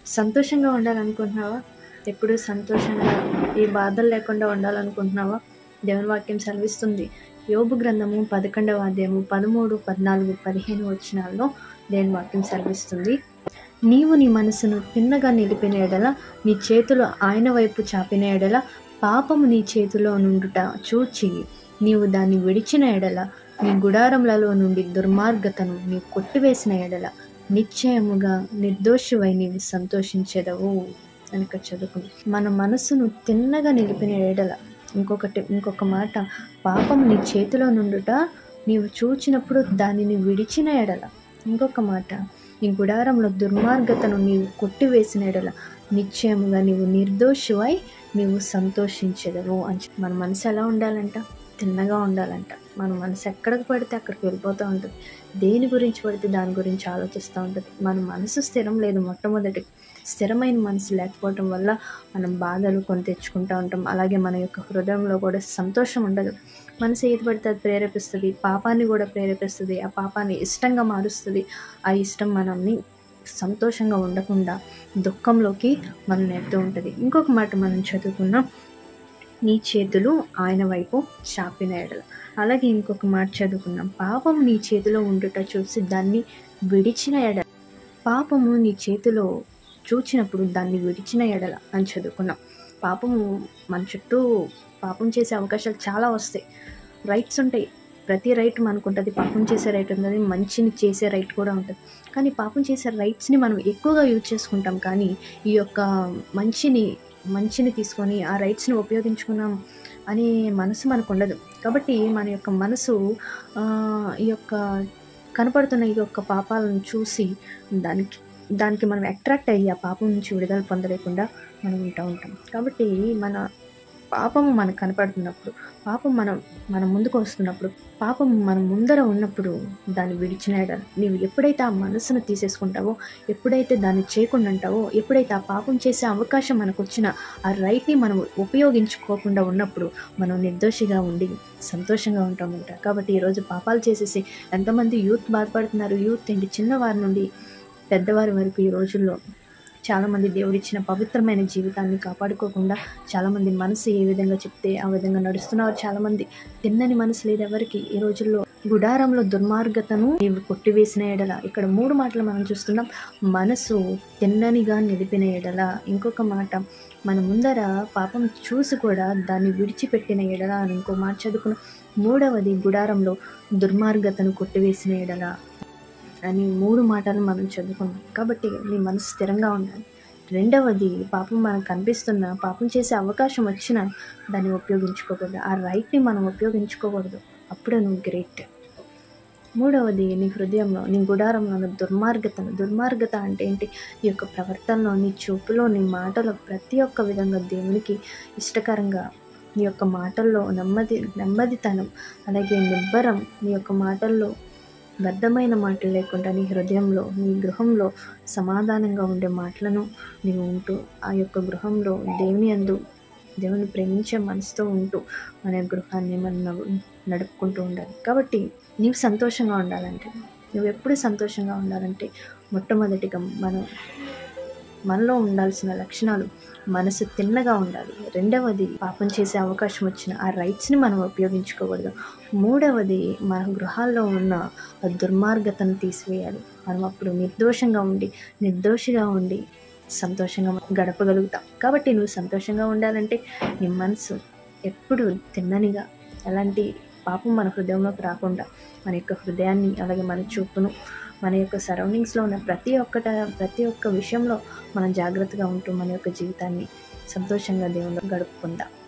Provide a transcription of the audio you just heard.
సంతోషంగా ఉండాలనుకుంటున్నావా? ఎప్పుడూ సంతోషంగా, ఏ బాధలు లేకుండా ఉండాలనుకుంటున్నావా? దేవుని వాక్యం సెలవిస్తుంది. యోబు గ్రంథము 11వ అధ్యాయము 13, 14, 15 వచనాల్లో దేవుని వాక్యం సెలవిస్తుంది. నీవు నీ మనసును తిన్నగా నిలిపిన ఎడల, నీ చేతులు ఆయన వైపు చాపిన ఎడల, పాపము నీ చేతిలో నుండుట చూచి నీవు దాన్ని విడిచిన ఎడల, నీ గుడారములలో నుండి దుర్మార్గతను నీవు కొట్టివేసిన ఎడల, నిశ్చయముగా నిర్దోషివై నీవు సంతోషించెదవు అని ఇక్కడ చదువుకుంది. మన మనసును తిన్నగా నిలిపిన ఎడల, ఇంకొక మాట, పాపం నీ చేతిలో నుండుట నీవు చూచినప్పుడు దానిని విడిచిన ఎడల, ఇంకొక మాట, నీ గుడారంలో దుర్మార్గతను నీవు కొట్టివేసిన ఎడల, నిశ్చయముగా నీవు నిర్దోషివై నీవు సంతోషించెదవు అని. మన మనసు ఎలా ఉండాలంట? తిన్నగా ఉండాలంట. మన మనసు ఎక్కడికి పడితే అక్కడికి వెళ్ళిపోతూ ఉంటుంది. దేని గురించి పడితే దాని గురించి ఆలోచిస్తూ ఉంటుంది. మన మనసు స్థిరం లేదు. మొట్టమొదటి స్థిరమైన మనసు లేకపోవటం వల్ల మనం బాధలు కొని తెచ్చుకుంటూ ఉంటాం. అలాగే మన యొక్క హృదయంలో కూడా సంతోషం ఉండదు. మనసు ఏది పడితే అది ప్రేరేపిస్తుంది, పాపాన్ని కూడా ప్రేరేపిస్తుంది, ఆ పాపాన్ని ఇష్టంగా మారుస్తుంది. ఆ ఇష్టం మనల్ని సంతోషంగా ఉండకుండా దుఃఖంలోకి మనం నెడుతూ ఉంటుంది. ఇంకొక మాట మనం చదువుకున్నాం, నీ చేతులు ఆయన వైపు చాపిన ఎడల. అలాగే ఇంకొక మాట చదువుకున్నాం, పాపము నీ చేతిలో ఉండుట చూసి దాన్ని విడిచిన ఎడల. పాపము నీ చేతిలో చూచినప్పుడు దాన్ని విడిచిన ఎడల అని చదువుకున్నాం. పాపము మన చుట్టూ పాపం చేసే అవకాశాలు చాలా వస్తాయి. రైట్స్ ఉంటాయి. ప్రతి రైట్ మనకు ఉంటుంది. పాపం చేసే రైట్ ఉంటుంది, మంచిని చేసే రైట్ కూడా ఉంటుంది. కానీ పాపం చేసే రైట్స్ని మనం ఎక్కువగా యూజ్ చేసుకుంటాం. కానీ ఈ యొక్క మంచిని తీసుకొని ఆ రైట్స్ని ఉపయోగించుకున్నాం అనే మనసు మనకు ఉండదు. కాబట్టి మన యొక్క మనసు ఈ యొక్క కనపడుతున్న ఈ యొక్క పాపాలను చూసి దానికి మనం అట్రాక్ట్ అయ్యి ఆ పాపం నుంచి విడుదల పొందలేకుండా మనం ఉంటాం. కాబట్టి మన పాపము మనకు కనపడుతున్నప్పుడు, పాపం మన ముందుకు వస్తున్నప్పుడు, పాపం మన ముందర ఉన్నప్పుడు దాన్ని విడిచిన ఎడల, నీవు ఎప్పుడైతే ఆ మనసును తీసేసుకుంటావో, ఎప్పుడైతే దాన్ని చేయకుండా ఉంటావో, ఎప్పుడైతే ఆ పాపం చేసే అవకాశం మనకు వచ్చిన ఆ రైట్ని మనం ఉపయోగించుకోకుండా ఉన్నప్పుడు మనం నిర్దోషిగా ఉండి సంతోషంగా ఉంటామంట. కాబట్టి ఈరోజు పాపాలు చేసేసి ఎంతమంది యూత్ బాధపడుతున్నారు. యూత్ ఏంటి, చిన్నవారి నుండి పెద్దవారి వరకు ఈ రోజుల్లో చాలామంది దేవుడిచ్చిన పవిత్రమైన జీవితాన్ని కాపాడుకోకుండా చాలామంది మనసు ఏ విధంగా చెప్తే ఆ విధంగా నడుస్తున్నారు. చాలామంది తిన్నని మనసు లేదు ఎవరికి. ఈ రోజుల్లో గుడారంలో దుర్మార్గతను నీవు కొట్టివేసిన ఎడల. ఇక్కడ 3 మాటలు మనం చూస్తున్నాం. మనసు తిన్ననిగా నిలిపిన ఎడల. ఇంకొక మాట, మన ముందర పాపం చూసి కూడా దాన్ని విడిచిపెట్టిన ఎడల అని ఇంకో మాట చదువుకున్నాం. 3వది, గుడారంలో దుర్మార్గతను కొట్టివేసిన ఎడల అని 3 మాటలు మనం చదువుకున్నాం. కాబట్టి నీ మనసు స్థిరంగా ఉండాలి. 2వది, పాపం మనకు కనిపిస్తున్నా, పాపం చేసే అవకాశం వచ్చినా దాన్ని ఉపయోగించుకోకూడదు. ఆ రైట్ని మనం ఉపయోగించుకోకూడదు. అప్పుడే నువ్వు గ్రేట్. 3వది, నీ హృదయంలో, నీ గుడారంలో దుర్మార్గత అంటే ఏంటి? ఈ యొక్క ప్రవర్తనలో, నీ చూపులో, నీ మాటలో ప్రతి ఒక్క విధంగా దేవునికి ఇష్టకరంగా, నీ యొక్క మాటల్లో నెమ్మదితనం, అలాగే నిబ్బరం, నీ యొక్క మాటల్లో వ్యర్థమైన మాటలు లేకుండా నీ హృదయంలో, నీ గృహంలో సమాధానంగా ఉండే మాటలను నీవు ఉంటూ, ఆ యొక్క గృహంలో దేవుని ప్రేమించే మనసుతో ఉంటూ మన గృహాన్ని మనం నడుపుకుంటూ ఉండాలి. కాబట్టి నీవు సంతోషంగా ఉండాలంటే, నువ్వు ఎప్పుడు సంతోషంగా ఉండాలంటే, మొట్టమొదటిగా మనలో ఉండాల్సిన లక్షణాలు, మనసు తిన్నగా ఉండాలి. 2వది, పాపం చేసే అవకాశం వచ్చిన ఆ రైట్స్ని మనం ఉపయోగించుకోకూడదు. 3వది, మన గృహాల్లో ఉన్న దుర్మార్గతను తీసివేయాలి. మనం అప్పుడు నిర్దోషిగా ఉండి సంతోషంగా గడపగలుగుతాం. కాబట్టి నువ్వు సంతోషంగా ఉండాలంటే నీ మనసు ఎప్పుడు తిన్ననిగా, ఎలాంటి పాపం మన హృదయంలోకి రాకుండా మన యొక్క హృదయాన్ని, అలాగే మన చూపును, మన యొక్క సరౌండింగ్స్లో ఉన్న ప్రతి ఒక్క విషయంలో మనం జాగ్రత్తగా ఉంటూ మన యొక్క జీవితాన్ని సంతోషంగా దేవునిలో గడుపుకుందాం.